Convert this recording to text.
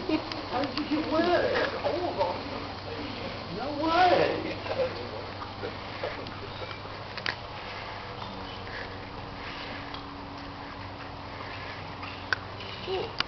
How did you get wet? No way. Cool.